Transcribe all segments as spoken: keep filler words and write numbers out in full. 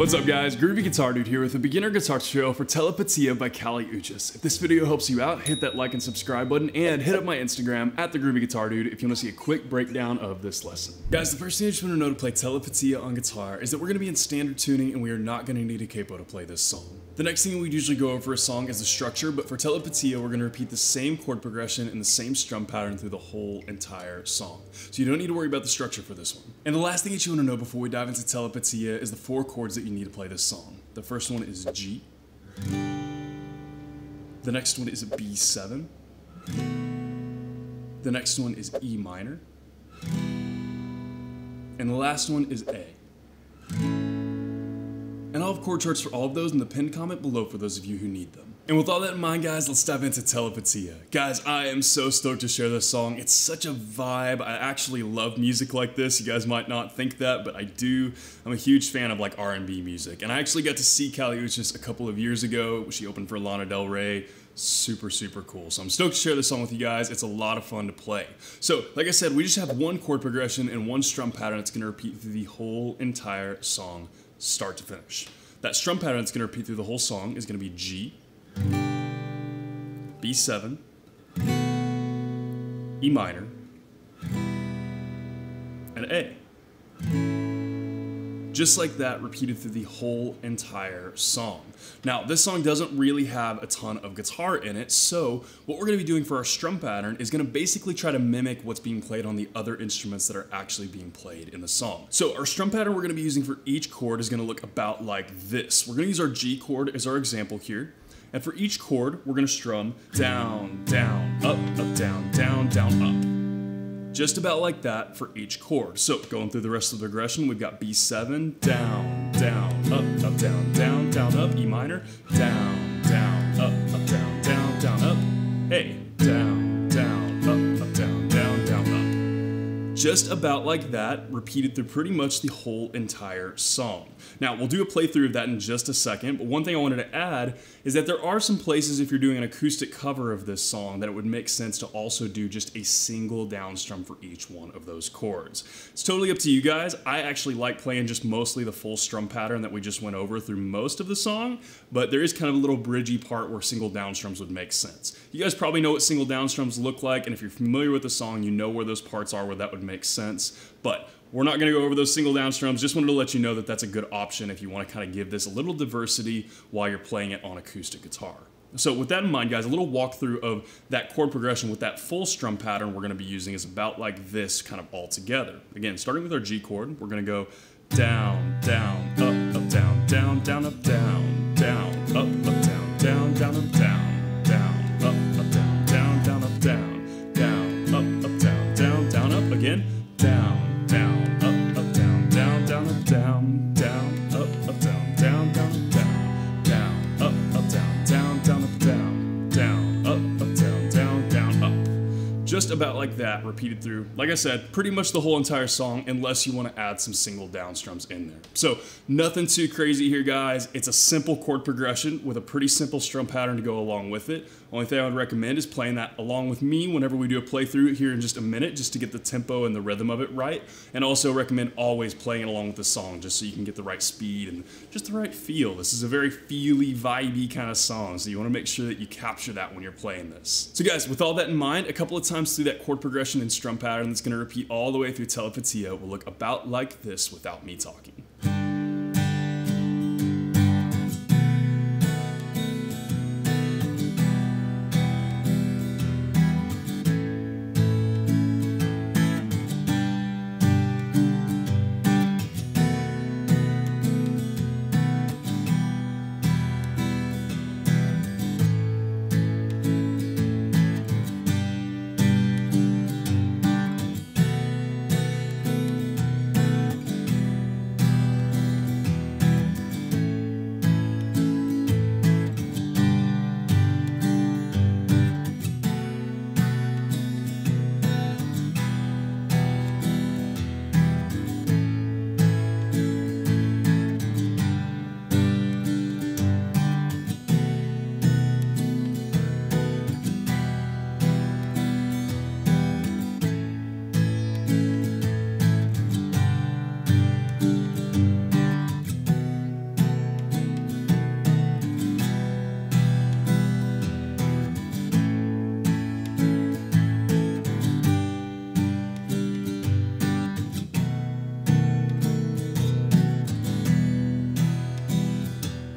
What's up guys, Groovy Guitar Dude here with a beginner guitar tutorial for Telepatía by Uchis. If this video helps you out, hit that like and subscribe button and hit up my Instagram at the Groovy Guitar Dude if you want to see a quick breakdown of this lesson. Guys, the first thing I just want to know to play Telepatía on guitar is that we're going to be in standard tuning and we are not going to need a capo to play this song. The next thing we usually go over for a song is the structure, but for Telepatía we're going to repeat the same chord progression and the same strum pattern through the whole entire song. So you don't need to worry about the structure for this one. And the last thing that you want to know before we dive into Telepatía is the four chords that you need to play this song. The first one is G. The next one is a B seven. The next one is E minor. And the last one is A. And I'll have chord charts for all of those in the pinned comment below for those of you who need them. And with all that in mind, guys, let's dive into Telepatía. Guys, I am so stoked to share this song. It's such a vibe. I actually love music like this. You guys might not think that, but I do. I'm a huge fan of like R and B music. And I actually got to see Uchis a couple of years ago. She opened for Lana Del Rey. Super, super cool. So I'm stoked to share this song with you guys. It's a lot of fun to play. So, like I said, we just have one chord progression and one strum pattern that's going to repeat through the whole entire song, start to finish. That strum pattern that's going to repeat through the whole song is going to be G, B seven, E minor, and A. Just like that, repeated through the whole entire song. Now, this song doesn't really have a ton of guitar in it, so what we're going to be doing for our strum pattern is going to basically try to mimic what's being played on the other instruments that are actually being played in the song. So our strum pattern we're going to be using for each chord is going to look about like this. We're going to use our G chord as our example here. And for each chord, we're going to strum down, down, up, up, down, down, down, up. Just about like that for each chord. So going through the rest of the progression, we've got B seven, down, down, up, up, down, down, down, up, E minor, down, down, up, up, down, down, down, up, A, down, down, up, up, down, down, down, up. Just about like that, repeated through pretty much the whole entire song. Now, we'll do a playthrough of that in just a second, but one thing I wanted to add is that there are some places if you're doing an acoustic cover of this song that it would make sense to also do just a single down strum for each one of those chords. It's totally up to you guys. I actually like playing just mostly the full strum pattern that we just went over through most of the song, but there is kind of a little bridgy part where single down strums would make sense. You guys probably know what single down strums look like, and if you're familiar with the song, you know where those parts are where that would make sense, but we're not going to go over those single down strums. Just wanted to let you know that that's a good option if you want to kind of give this a little diversity while you're playing it on acoustic guitar. So with that in mind, guys, a little walkthrough of that chord progression with that full strum pattern we're going to be using is about like this kind of all together. Again, starting with our G chord, we're going to go down, down, up, up, down, down, down, up, down, down, up, up, down, down, down, up, down, down, up, up, down, down, down, up, down, down, up, up, down, down, down, up, again, down, down, up, up, down, down, down, up, down, down, up, up, down, down, down, down, down, up, up, down, down, down, up, down, down, up, up, down, down, down, up. Just about like that, repeated through, like I said, pretty much the whole entire song, unless you want to add some single down strums in there. So nothing too crazy here, guys. It's a simple chord progression with a pretty simple strum pattern to go along with it. Only thing I would recommend is playing that along with me whenever we do a playthrough here in just a minute, just to get the tempo and the rhythm of it right. And also recommend always playing it along with the song, just so you can get the right speed and just the right feel. This is a very feely, vibey kind of song, so you want to make sure that you capture that when you're playing this. So guys, with all that in mind, a couple of times through that chord progression and strum pattern that's going to repeat all the way through Telepatía will look about like this without me talking.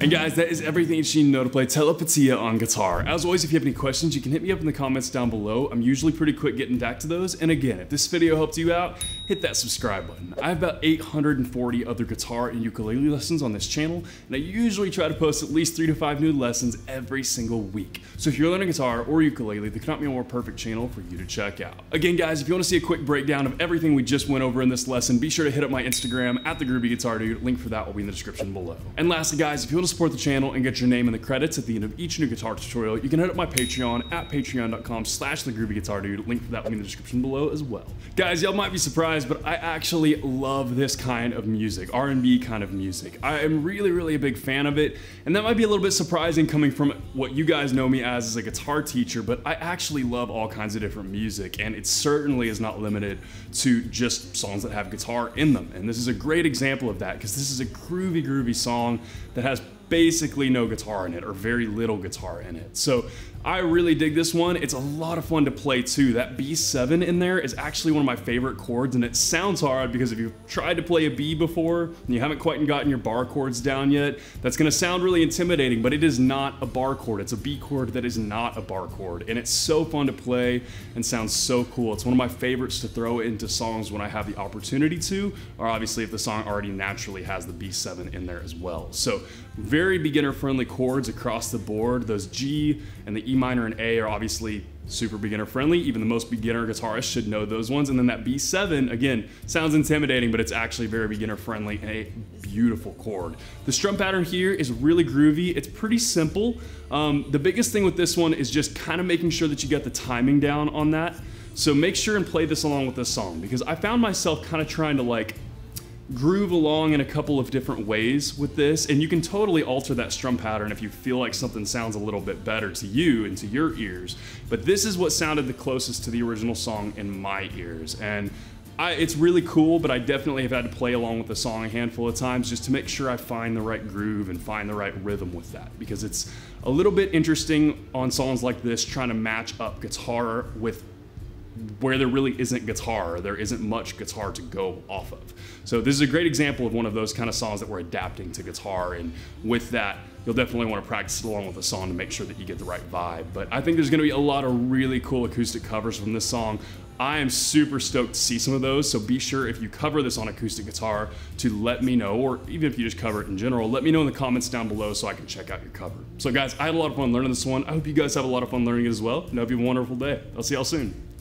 And guys, that is everything that you need to know to play Telepatía on guitar. As always, if you have any questions, you can hit me up in the comments down below. I'm usually pretty quick getting back to those. And again, if this video helped you out, hit that subscribe button. I have about eight hundred forty other guitar and ukulele lessons on this channel, and I usually try to post at least three to five new lessons every single week. So if you're learning guitar or ukulele, there cannot be a more perfect channel for you to check out. Again, guys, if you want to see a quick breakdown of everything we just went over in this lesson, be sure to hit up my Instagram at the Groovy Guitar Dude. Link for that will be in the description below. And lastly, guys, if you want to support the channel and get your name in the credits at the end of each new guitar tutorial, you can hit up my Patreon at patreon dot com slash the Groovy Guitar Dude. Link for that will be in the description below as well. Guys, y'all might be surprised, but I actually love this kind of music, R and B kind of music. I am really, really a big fan of it, and that might be a little bit surprising coming from what you guys know me as as a guitar teacher, but I actually love all kinds of different music, and it certainly is not limited to just songs that have guitar in them. And this is a great example of that, because this is a groovy, groovy song that has basically no guitar in it, or very little guitar in it. So I really dig this one. It's a lot of fun to play too. That B seven in there is actually one of my favorite chords, and it sounds hard because if you've tried to play a B before and you haven't quite gotten your bar chords down yet, that's gonna sound really intimidating, but it is not a bar chord. It's a B chord that is not a bar chord, and it's so fun to play and sounds so cool. It's one of my favorites to throw into songs when I have the opportunity to, or obviously if the song already naturally has the B seven in there as well. So very beginner friendly chords across the board. Those G and the E minor and A are obviously super beginner friendly. Even the most beginner guitarists should know those ones. And then that B seven, again, sounds intimidating, but it's actually very beginner friendly and a beautiful chord. The strum pattern here is really groovy. It's pretty simple. Um, the biggest thing with this one is just kind of making sure that you get the timing down on that. So make sure and play this along with this song, because I found myself kind of trying to like groove along in a couple of different ways with this, and you can totally alter that strum pattern if you feel like something sounds a little bit better to you and to your ears. But this is what sounded the closest to the original song in my ears, and I, it's really cool, but I definitely have had to play along with the song a handful of times just to make sure I find the right groove and find the right rhythm with that, because it's a little bit interesting on songs like this trying to match up guitar with where there really isn't guitar, or there isn't much guitar to go off of. So this is a great example of one of those kind of songs that we're adapting to guitar, and with that, you'll definitely want to practice it along with the song to make sure that you get the right vibe. But I think there's going to be a lot of really cool acoustic covers from this song. I am super stoked to see some of those, so be sure if you cover this on acoustic guitar to let me know, or even if you just cover it in general, let me know in the comments down below so I can check out your cover. So guys, I had a lot of fun learning this one. I hope you guys have a lot of fun learning it as well, and I hope you have a wonderful day. I'll see y'all soon.